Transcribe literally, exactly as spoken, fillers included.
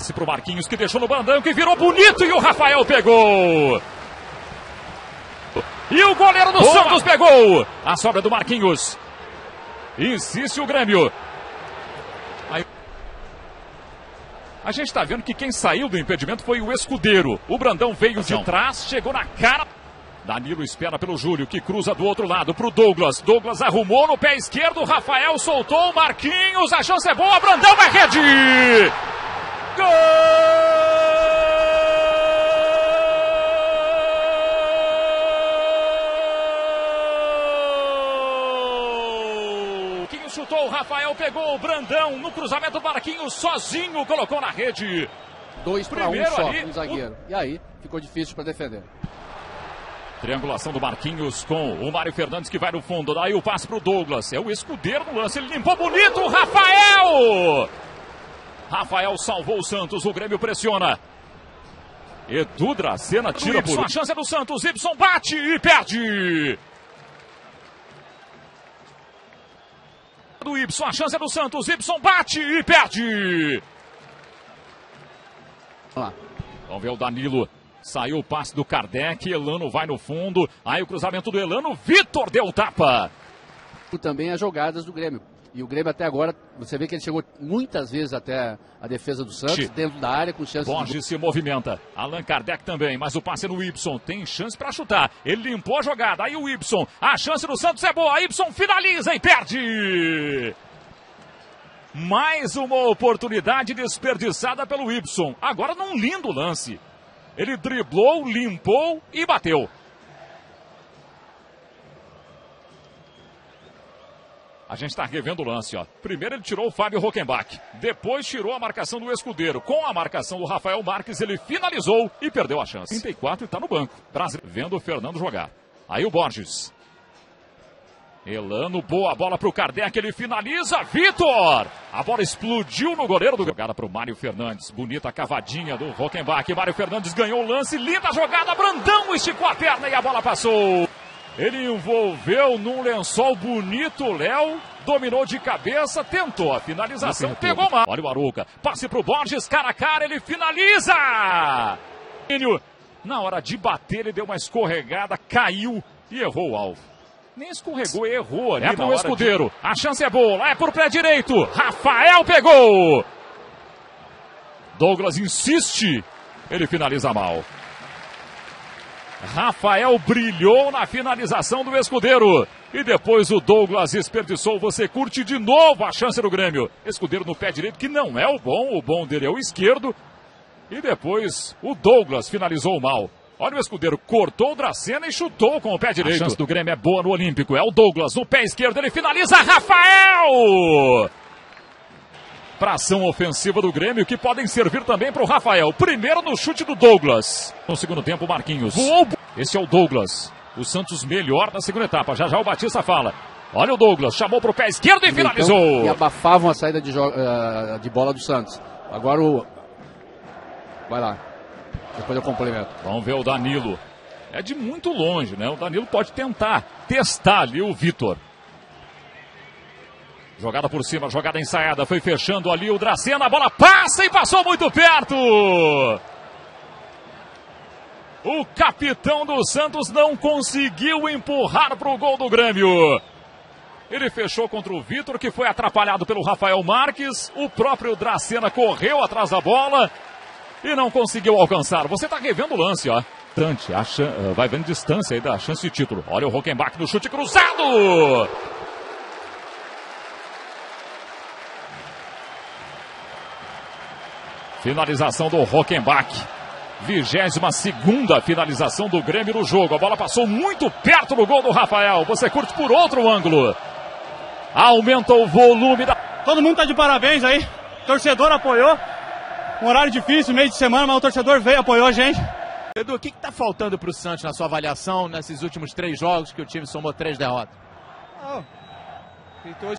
Esse pro Marquinhos, que deixou no bandão, que virou bonito, e o Rafael pegou. E o goleiro do Boa. Santos pegou. A sobra do Marquinhos. Insiste o Grêmio. Aí... A gente está vendo que quem saiu do impedimento foi o Escudeiro. O Brandão veio de trás, chegou na cara. Danilo espera pelo Júlio, que cruza do outro lado pro Douglas. Douglas arrumou no pé esquerdo, Rafael soltou, Marquinhos, a chance é boa, Brandão vai rede! Gol! Marquinhos chutou, Rafael pegou, o Brandão no cruzamento, Marquinhos sozinho colocou na rede. Dois para um só com o zagueiro. E aí, ficou difícil para defender. Triangulação do Marquinhos com o Mário Fernandes, que vai no fundo. Daí o passe pro Douglas. É o Escudeiro no lance. Ele limpou bonito. O Rafael! Rafael salvou o Santos. O Grêmio pressiona. Edu Dracena tira por... A chance é do Santos. Ibson bate e perde. Do Ibson. A chance é do Santos. Ibson bate e perde. Vamos ver o Danilo. Saiu o passe do Kardec, Elano vai no fundo, aí o cruzamento do Elano, Vitor deu tapa. Também as jogadas do Grêmio. E o Grêmio até agora, você vê que ele chegou muitas vezes até a defesa do Santos, dentro da área com chance Borges de... se movimenta, Allan Kardec também, mas o passe no Ibson, tem chance para chutar. Ele limpou a jogada, aí o Ibson, a chance do Santos é boa, Ibson finaliza e perde. Mais uma oportunidade desperdiçada pelo Ibson, agora num lindo lance. Ele driblou, limpou e bateu. A gente está revendo o lance, ó. Primeiro ele tirou o Fábio Rockenbach. Depois tirou a marcação do Escudeiro. Com a marcação do Rafael Marques, ele finalizou e perdeu a chance. trinta e quatro e está no banco. Brasil vendo o Fernando jogar. Aí o Borges. Elano, boa bola para o Kardec, ele finaliza, Vitor! A bola explodiu no goleiro do... Jogada para o Mário Fernandes, bonita cavadinha do Rockenbach, Mário Fernandes ganhou o lance, linda jogada, Brandão esticou a perna e a bola passou. Ele envolveu num lençol bonito, Léo, dominou de cabeça, tentou a finalização, pegou mal. Olha o Arouca, passe para o Borges, cara a cara, ele finaliza! Na hora de bater, ele deu uma escorregada, caiu e errou o alvo. Nem escorregou, errou ali. É pro Escudeiro. De... A chance é boa. Lá é pro pé direito. Rafael pegou. Douglas insiste. Ele finaliza mal. Rafael brilhou na finalização do Escudeiro. E depois o Douglas desperdiçou. Você curte de novo a chance do Grêmio. Escudeiro no pé direito, que não é o bom. O bom dele é o esquerdo. E depois o Douglas finalizou mal. Olha o Escudeiro, cortou o Dracena e chutou com o pé direito. A chance do Grêmio é boa no Olímpico. É o Douglas no pé esquerdo, ele finaliza, Rafael! Para ação ofensiva do Grêmio, que podem servir também para o Rafael. Primeiro no chute do Douglas. No segundo tempo, Marquinhos. Voou. Esse é o Douglas. O Santos melhor na segunda etapa. Já já o Batista fala. Olha o Douglas, chamou para o pé esquerdo e finalizou. Então, e abafavam a saída de, uh, de bola do Santos. Agora o... Vai lá. Depois eu complemento. Vamos ver o Danilo. É de muito longe, né? O Danilo pode tentar testar ali o Vitor. Jogada por cima, jogada ensaiada. Foi fechando ali o Dracena. A bola passa e passou muito perto. O capitão do Santos não conseguiu empurrar para o gol do Grêmio. Ele fechou contra o Vitor, que foi atrapalhado pelo Rafael Marques. O próprio Dracena correu atrás da bola e não conseguiu alcançar. Você está revendo o lance, ó. A chan... Vai vendo distância aí da chance de título. Olha o Rockenbach no chute cruzado. Finalização do Rockenbach. Vigésima segunda finalização do Grêmio no jogo. A bola passou muito perto do gol do Rafael. Você curte por outro ângulo. Aumenta o volume da... Todo mundo tá de parabéns aí. O torcedor apoiou. Um horário difícil, meio de semana, mas o torcedor veio, apoiou a gente. Edu, o que está faltando para o Santos na sua avaliação nesses últimos três jogos que o time somou três derrotas? Oh.